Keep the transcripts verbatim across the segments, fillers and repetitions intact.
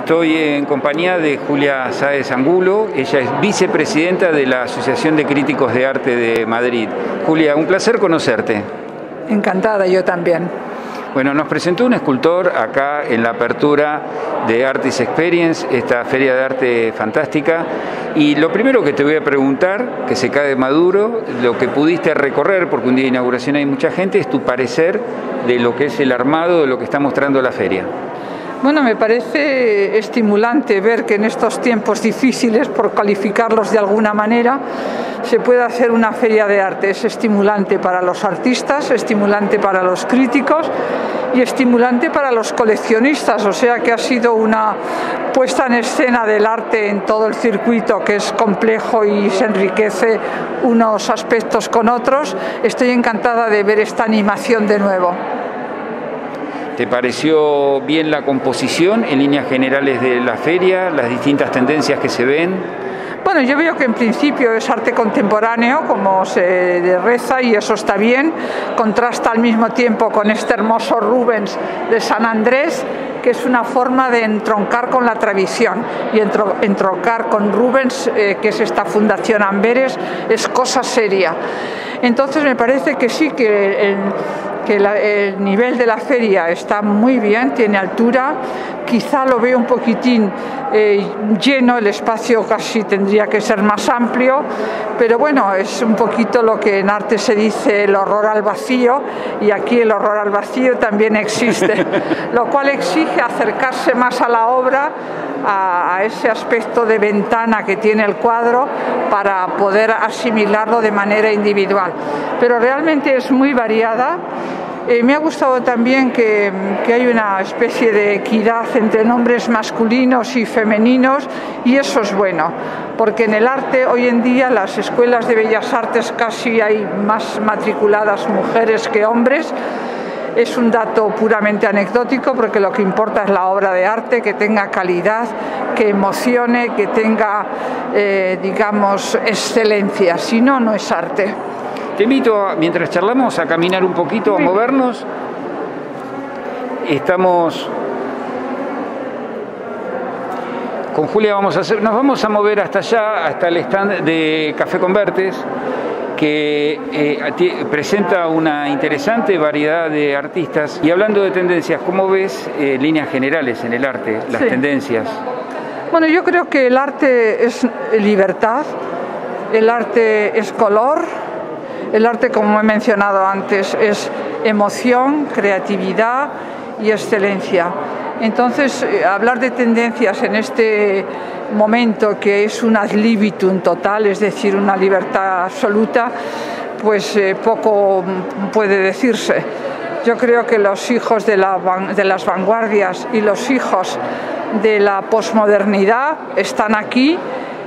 Estoy en compañía de Julia Sáez Angulo, ella es vicepresidenta de la Asociación de Críticos de Arte de Madrid. Julia, un placer conocerte. Encantada, yo también. Bueno, nos presentó un escultor acá en la apertura de Artist Experience, esta feria de arte fantástica, y lo primero que te voy a preguntar, que se cae maduro, lo que pudiste recorrer, porque un día de inauguración hay mucha gente, es tu parecer de lo que es el armado de lo que está mostrando la feria. Bueno, me parece estimulante ver que en estos tiempos difíciles, por calificarlos de alguna manera, se puede hacer una feria de arte. Es estimulante para los artistas, estimulante para los críticos y estimulante para los coleccionistas, o sea que ha sido una puesta en escena del arte en todo el circuito, que es complejo y se enriquece unos aspectos con otros. Estoy encantada de ver esta animación de nuevo. ¿Te pareció bien la composición en líneas generales de la feria, las distintas tendencias que se ven? Bueno, yo veo que en principio es arte contemporáneo, como se reza, y eso está bien. Contrasta al mismo tiempo con este hermoso Rubens de San Andrés, que es una forma de entroncar con la tradición. Y entroncar con Rubens, eh, que es esta Fundación Amberes, es cosa seria. Entonces me parece que sí, que el, que la, el nivel de la feria está muy bien, tiene altura. Quizá lo veo un poquitín eh, lleno, el espacio casi tendría que ser más amplio, pero bueno, es un poquito lo que en arte se dice el horror al vacío, y aquí el horror al vacío también existe, lo cual exige acercarse más a la obra, a, a ese aspecto de ventana que tiene el cuadro, para poder asimilarlo de manera individual. Pero realmente es muy variada. Eh, me ha gustado también que, que hay una especie de equidad entre nombres masculinos y femeninos, y eso es bueno, porque en el arte hoy en día, las escuelas de bellas artes, casi hay más matriculadas mujeres que hombres. Es un dato puramente anecdótico, porque lo que importa es la obra de arte, que tenga calidad, que emocione, que tenga, eh, digamos, excelencia. Si no, no es arte. Te invito, a, mientras charlamos, a caminar un poquito, a movernos. Estamos con Julia, vamos a hacer, nos vamos a mover hasta allá, hasta el stand de Café Convertes, que eh, presenta una interesante variedad de artistas. Y hablando de tendencias, ¿cómo ves eh, líneas generales en el arte, las sí. tendencias? Bueno, yo creo que el arte es libertad, el arte es color. El arte, como he mencionado antes, es emoción, creatividad y excelencia. Entonces, eh, hablar de tendencias en este momento, que es un ad libitum total, es decir, una libertad absoluta, pues eh, poco puede decirse. Yo creo que los hijos de, la, de las vanguardias y los hijos de la posmodernidad están aquí.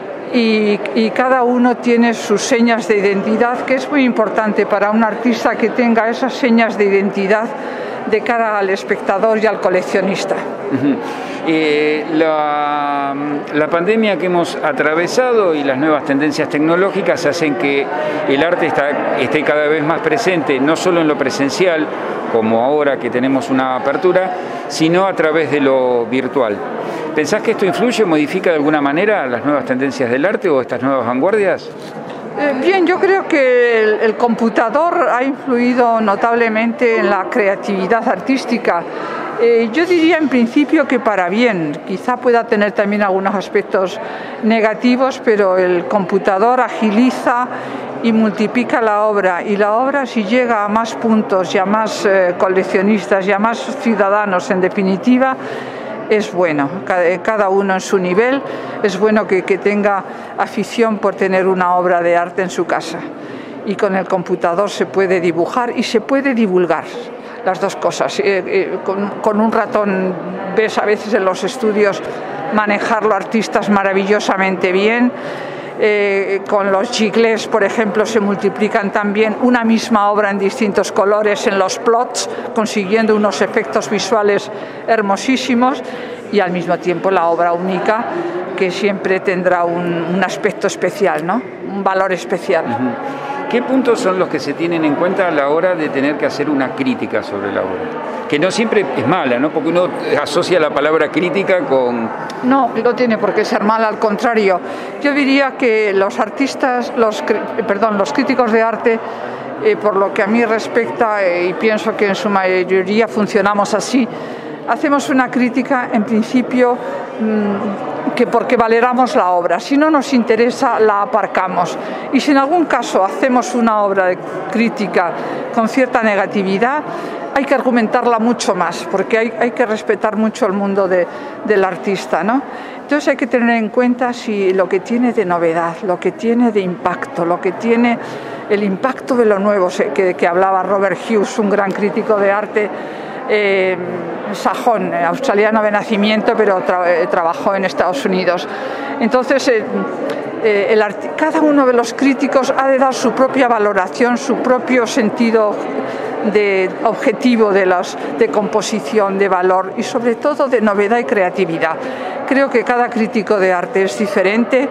Y, y cada uno tiene sus señas de identidad, que es muy importante para un artista, que tenga esas señas de identidad de cara al espectador y al coleccionista. Uh-huh. eh, la, la pandemia que hemos atravesado y las nuevas tendencias tecnológicas hacen que el arte está, esté cada vez más presente, no solo en lo presencial, como ahora que tenemos una apertura, sino a través de lo virtual. ¿Pensás que esto influye o modifica de alguna manera las nuevas tendencias del arte o estas nuevas vanguardias? Eh, bien, yo creo que el, el computador ha influido notablemente en la creatividad artística. Eh, yo diría en principio que para bien, quizá pueda tener también algunos aspectos negativos, pero el computador agiliza y multiplica la obra, y la obra, si llega a más puntos y a más eh, coleccionistas y a más ciudadanos, en definitiva, es bueno. Cada uno en su nivel, es bueno que, que tenga afición por tener una obra de arte en su casa. Y con el computador se puede dibujar y se puede divulgar, las dos cosas. Eh, eh, con, con un ratón ves a veces en los estudios manejarlo artistas maravillosamente bien. Eh, con los giclés, por ejemplo, se multiplican también una misma obra en distintos colores en los plots, consiguiendo unos efectos visuales hermosísimos, y al mismo tiempo la obra única, que siempre tendrá un, un aspecto especial, ¿no? Un valor especial. Uh-huh. ¿qué puntos son los que se tienen en cuenta a la hora de tener que hacer una crítica sobre la obra? Que no siempre es mala, ¿no? Porque uno asocia la palabra crítica con... No, no tiene por qué ser mala, al contrario. Yo diría que los artistas, los, perdón, los críticos de arte, eh, por lo que a mí respecta, eh, y pienso que en su mayoría funcionamos así, hacemos una crítica, en principio, mmm, que porque valoramos la obra. Si no nos interesa, la aparcamos. Y si en algún caso hacemos una obra de crítica con cierta negatividad, hay que argumentarla mucho más, porque hay, hay que respetar mucho el mundo de, del artista, ¿no? Entonces hay que tener en cuenta si lo que tiene de novedad, lo que tiene de impacto, lo que tiene el impacto de lo nuevo, que, que hablaba Robert Hughes, un gran crítico de arte, eh, sajón, australiano de nacimiento, pero tra trabajó en Estados Unidos. Entonces, eh, eh, el cada uno de los críticos ha de dar su propia valoración, su propio sentido de objetivo de, los, de composición, de valor y sobre todo de novedad y creatividad. Creo que cada crítico de arte es diferente,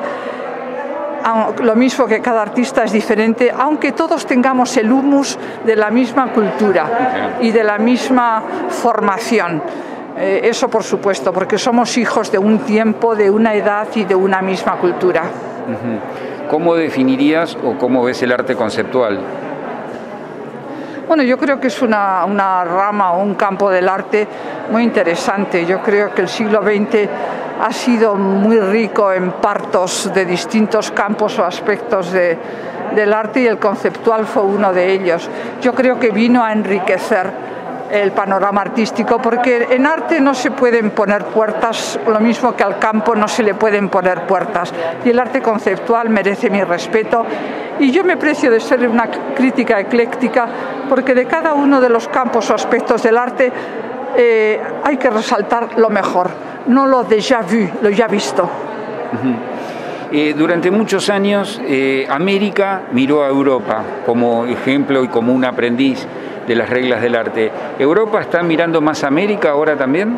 lo mismo que cada artista es diferente, aunque todos tengamos el humus de la misma cultura y de la misma formación. Eh, eso por supuesto, porque somos hijos de un tiempo, de una edad y de una misma cultura. ¿Cómo definirías o cómo ves el arte conceptual? Bueno, yo creo que es una, una rama o un campo del arte muy interesante. Yo creo que el siglo veinte ha sido muy rico en partos de distintos campos o aspectos de, del arte y el conceptual fue uno de ellos. Yo creo que vino a enriquecer el panorama artístico, porque en arte no se pueden poner puertas, lo mismo que al campo no se le pueden poner puertas. Y el arte conceptual merece mi respeto. Y yo me precio de ser una crítica ecléctica, porque de cada uno de los campos o aspectos del arte eh, hay que resaltar lo mejor, no lo déjà vu, lo ya visto. Uh-huh. eh, durante muchos años eh, América miró a Europa como ejemplo y como un aprendiz de las reglas del arte. ¿Europa está mirando más a América ahora también?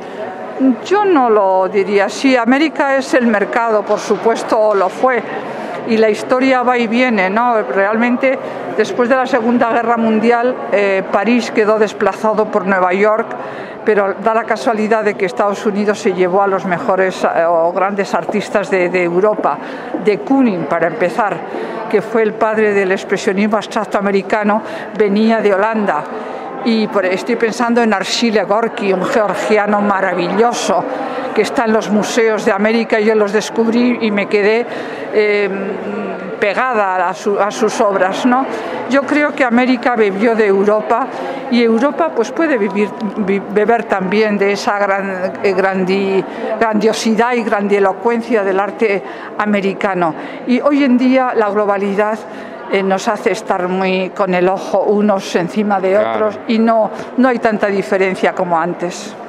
Yo no lo diría así. América es el mercado, por supuesto lo fue, y la historia va y viene, ¿no? Realmente, después de la Segunda Guerra Mundial, eh, París quedó desplazado por Nueva York, pero da la casualidad de que Estados Unidos se llevó a los mejores eh, o grandes artistas de, de Europa, de Kooning, para empezar, que fue el padre del expresionismo abstracto americano, venía de Holanda. Y por, estoy pensando en Arshile Gorky, un georgiano maravilloso que está en los museos de América. Yo los descubrí y me quedé eh, pegada a, su, a sus obras, ¿no? Yo creo que América bebió de Europa y Europa pues puede vivir, beber también de esa gran, grandi, grandiosidad y grandilocuencia del arte americano. Y hoy en día la globalidad eh, nos hace estar muy con el ojo unos encima de otros, claro, y no, no hay tanta diferencia como antes.